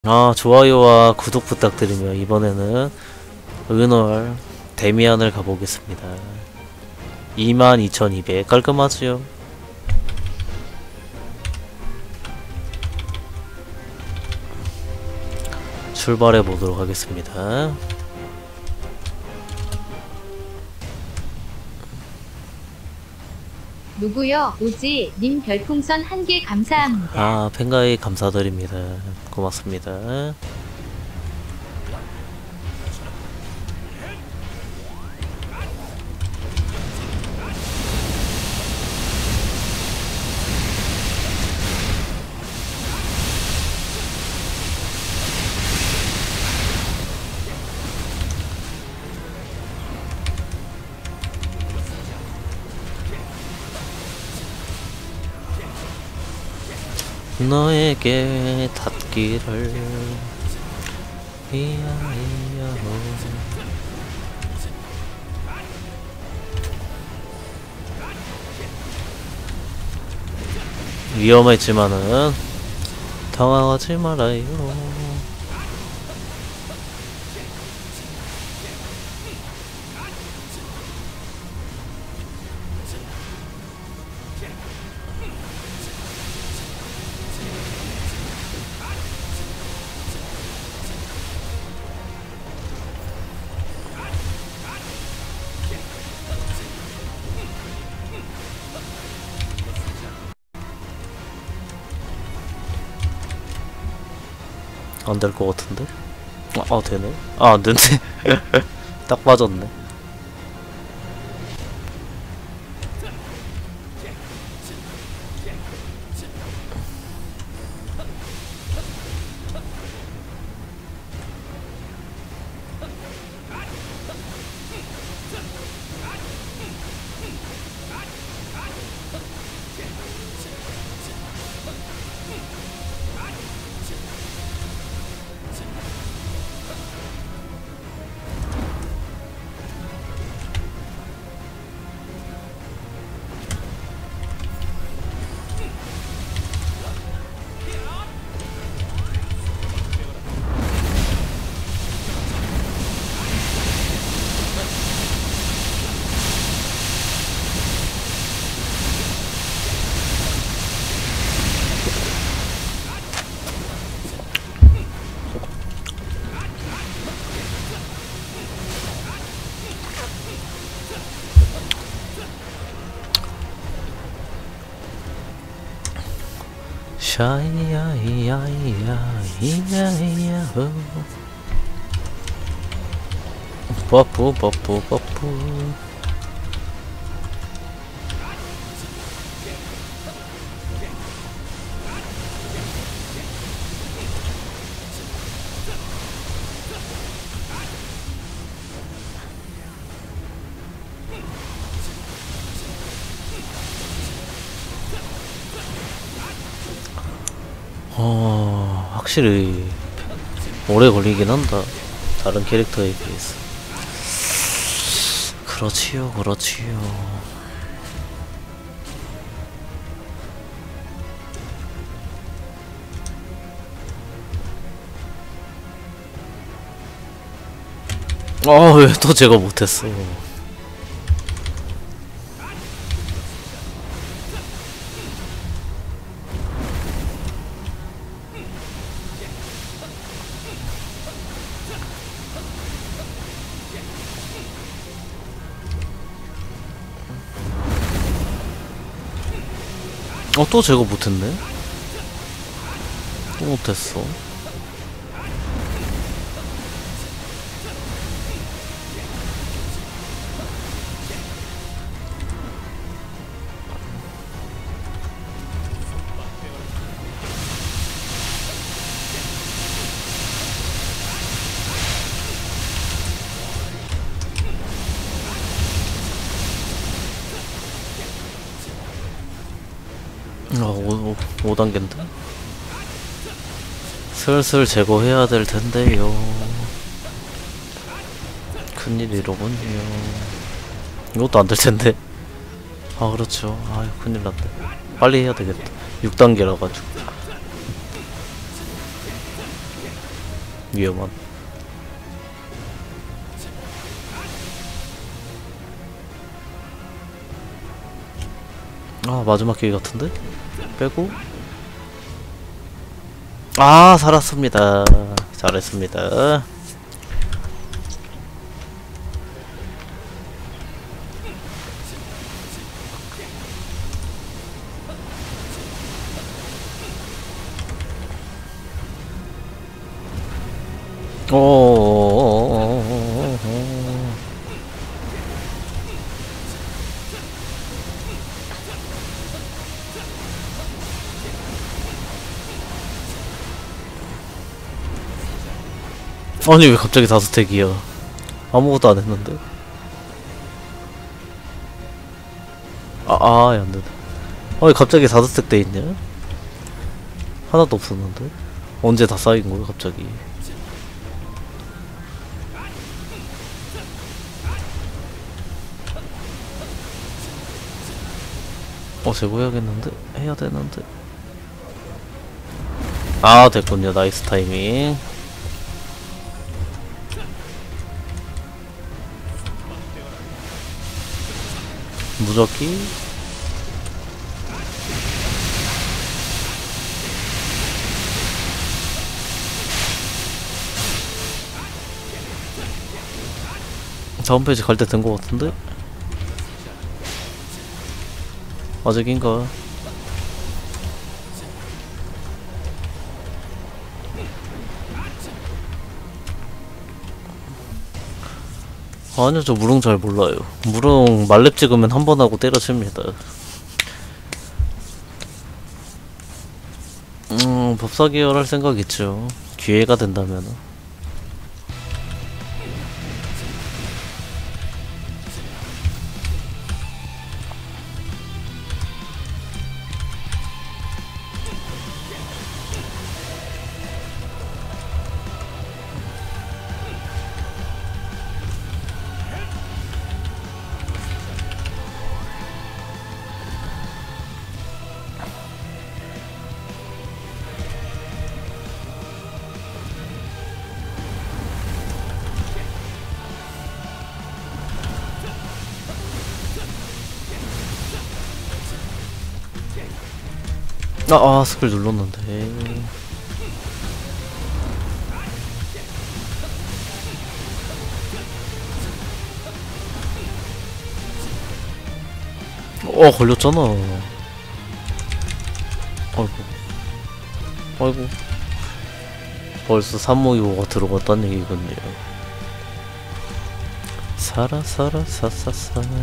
좋아요와 구독 부탁드리며 이번에는 은월 데미안을 가보겠습니다. 22,200 깔끔하지요? 출발해 보도록 하겠습니다. 누구요? 오지 님 별풍선 1개 감사합니다. 팬가입 감사드립니다. 고맙습니다. 너에게 닿기를 위험했지만은 당황하지 말아요. 안 될 것 같은데? 되네? 안 되네. 딱 빠졌네. 샤이야이야이야이야호 버프 버프 버프. 확실히 오래 걸리긴 한다. 다른 캐릭터에 비해서. 그렇지요, 그렇지요. 왜 또 제가 못했어. 또 제거 못했네? 또 못했어. 오 5단계인데? 슬슬 제거해야 될 텐데요. 큰일이로군요. 이것도 안 될 텐데. 그렇죠. 큰일 났네. 빨리 해야 되겠다. 6단계라 가지고. 위험한. 아 마지막 기회 같은데? 빼고. 아 살았습니다. 잘했습니다. 오. 아니 왜 갑자기 5스택이야? 아무것도 안 했는데. 안되네. 아니 갑자기 4스택 돼 있냐? 하나도 없었는데. 언제 다 쌓인 거야 갑자기? 제거해야겠는데? 해야 되는데. 아 됐군요. 나이스 타이밍. 무적기. 다음 페이지 갈 때 된 거 같은데? 아직인가? 아니요 저 무릉 잘 몰라요. 무릉 말렙 찍으면 한 번 하고 때려칩니다. 법사 계열 할 생각 있죠. 기회가 된다면은. 스킬 눌렀는데. 걸렸잖아. 아이고. 벌써 352호가 들어갔다는 얘기군요. 사사사.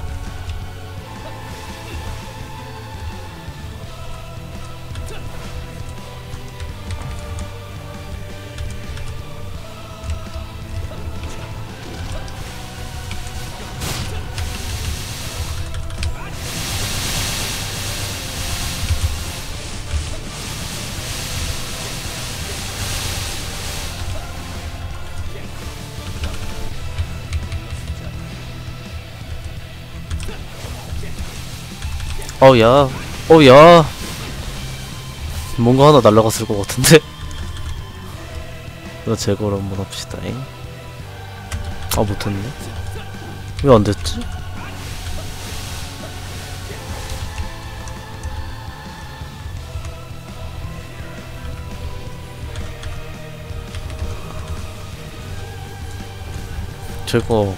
야. 뭔가 하나 날라갔을 것 같은데? 이거 제거를 한번 합시다잉. 못했네. 왜 안 됐지? 제거.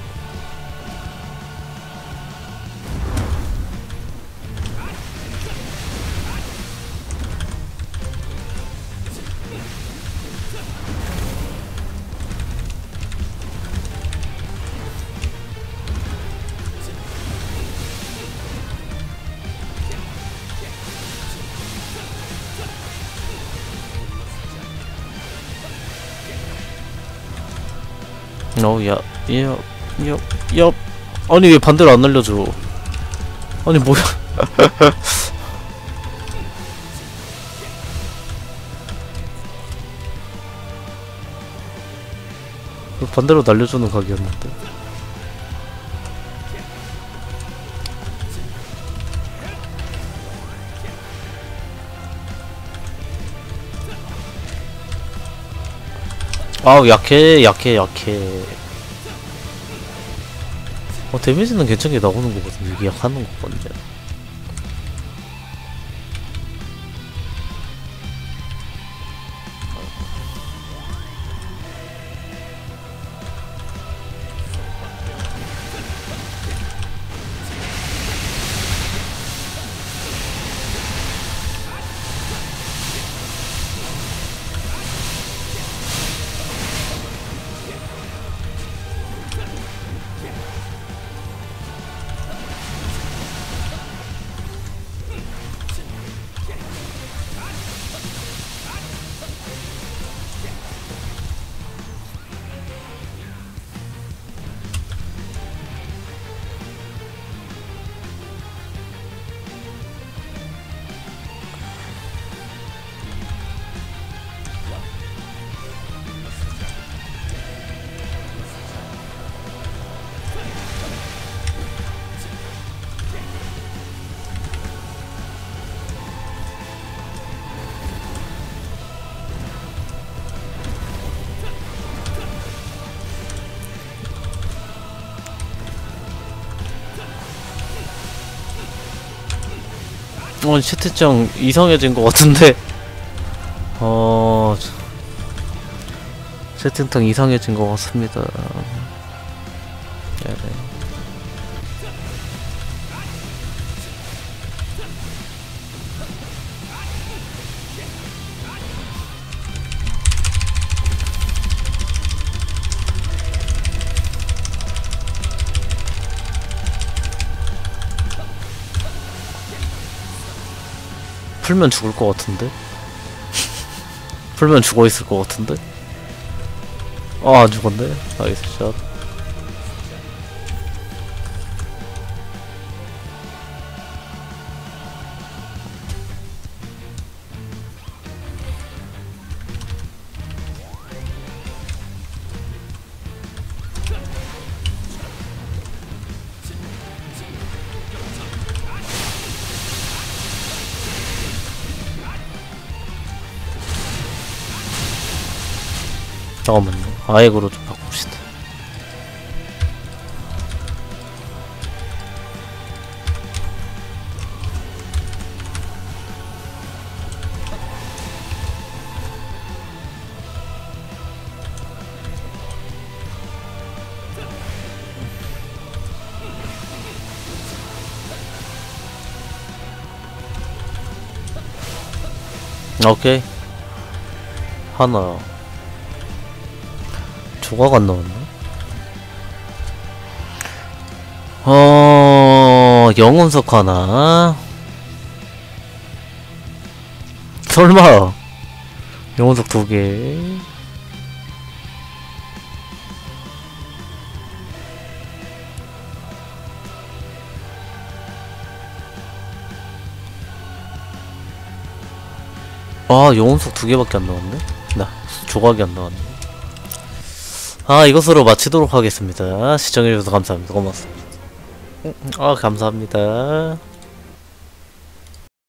야. 아니 왜 반대로 안 날려줘? 아니 뭐야? 반대로 날려주는 각이었는데. 아우 약해. 데미지는 괜찮게 나오는 거거든. 이게 약하는 거거든요. 채팅창 이상해진 것 같은데. 채팅창 이상해진 것 같습니다. 네. 풀면 죽을 것 같은데? 풀면 죽어 있을 것 같은데? 안 죽었네? 나이스 샷. 잠깐만요. 아액으로 좀 바꿉시다. 오케이. 하나. 조각 안 나왔나? 영혼석 하나. 설마. 영혼석 2개. 영혼석 2개밖에 안 나왔네? 조각이 안 나왔네. 이것으로 마치도록 하겠습니다. 시청해주셔서 감사합니다. 고맙습니다. 감사합니다.